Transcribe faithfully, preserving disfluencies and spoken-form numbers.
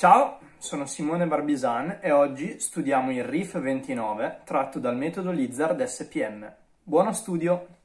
Ciao, sono Simone Barbisan e oggi studiamo il R I F ventinove tratto dal metodo Lizard S P M. Buono studio!